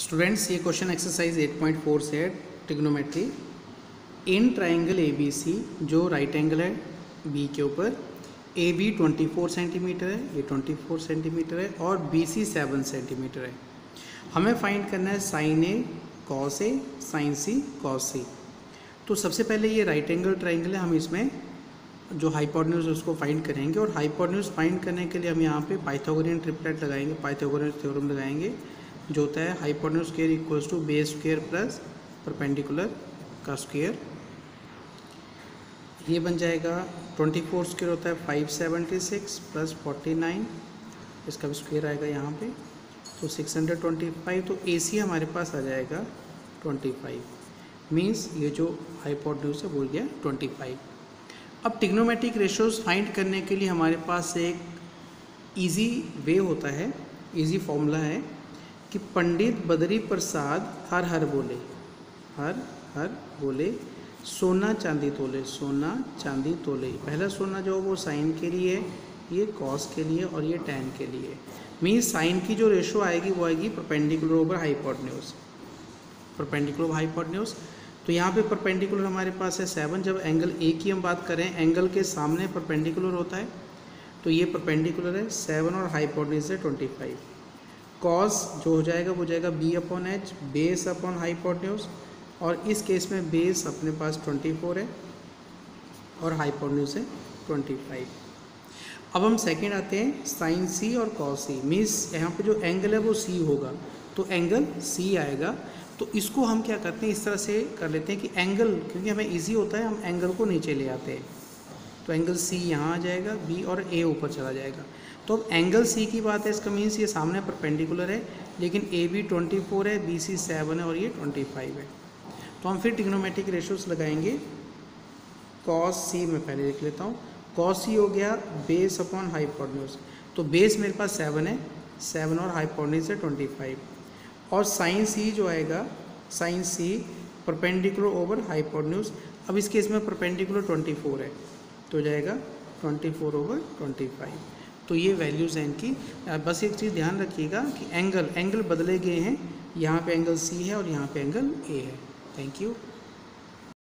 Students, ये question exercise 8.4 से है trigonometry. In triangle A B C, जो राइट एंगल है बी के ऊपर, ए बी 24 सेंटीमीटर है, ये 24 सेंटीमीटर है, और बी सी 7 सेंटीमीटर है। हमें फाइंड करना है sine A cos A, sine C cos C. तो सबसे पहले ये राइट एंगल ट्राइंगल है, हम इसमें जो हाइपोटेन्यूज है उसको फाइंड करेंगे, और हाइपोटेन्यूज फाइंड करने के लिए हम यहाँ पे पाइथागोरियन ट्रिपलेट लगाएंगे, पाइथागोरियन थ्योरम लगाएंगे, जो होता है hypotenuse square equals to base square plus perpendicular का स्क्वायर। ये बन जाएगा 24 स्क्वायर होता है 576 प्लस 49, इसका भी स्क्वायर आएगा यहाँ पे, तो 625। तो ए सी हमारे पास आ जाएगा 25, मीन्स ये जो हाइपोटेन्यूज है वो गया 25। अब ट्रिग्नोमेट्रिक रेशियोज फाइंड करने के लिए हमारे पास एक इजी वे होता है, इजी फॉर्मूला है कि पंडित बद्री प्रसाद हर हर बोले, हर हर बोले सोना चांदी तोले, सोना चांदी तोले। पहला सोना जो वो साइन के लिए, ये कॉस के लिए, और ये टैन के लिए। मीन्स साइन की जो रेशो आएगी वो आएगी perpendicular over hypotenuse, perpendicular over hypotenuse. तो यहाँ पे परपेंडिकुलर हमारे पास है 7। जब एंगल ए की हम बात करें, एंगल के सामने परपेंडिकुलर होता है, तो ये परपेंडिकुलर है 7 और हाइपोटेन्यूज है 25। कॉस जो हो जाएगा वो जाएगा B upon H, base upon hypotenuse, और इस केस में बेस अपने पास 24 है और हाइपोटेन्यूज है 25। अब हम सेकंड आते हैं साइन सी और कॉस सी। मीन्स यहाँ पे जो एंगल है वो सी होगा, तो एंगल सी आएगा। तो इसको हम क्या करते हैं, इस तरह से कर लेते हैं कि एंगल, क्योंकि हमें इजी होता है, हम एंगल को नीचे ले आते हैं, तो एंगल सी यहाँ आ जाएगा, बी और ए ऊपर चला जाएगा। तो अब एंगल सी की बात है, इसका मीन्स ये सामने परपेंडिकुलर है, लेकिन ए बी 24 है, बी सी 7 है, और ये 25 है। तो हम फिर ट्रिग्नोमेट्रिक रेशियोज लगाएंगे। कॉस सी में पहले लिख लेता हूँ। कॉस सी हो गया बेस अपॉन हाइपोटेन्यूज, तो बेस मेरे पास 7 है, 7 और हाइपोटेन्यूज है 25। और साइन सी जो आएगा, sine C perpendicular over hypotenuse. अब इस केस में परपेंडिकुलर 24 है, तो जाएगा 24 ओवर 25। तो ये वैल्यूज़ हैं इनकी। बस एक चीज़ ध्यान रखिएगा कि एंगल बदले गए हैं, यहाँ पे एंगल सी है और यहाँ पे एंगल ए है। Thank you.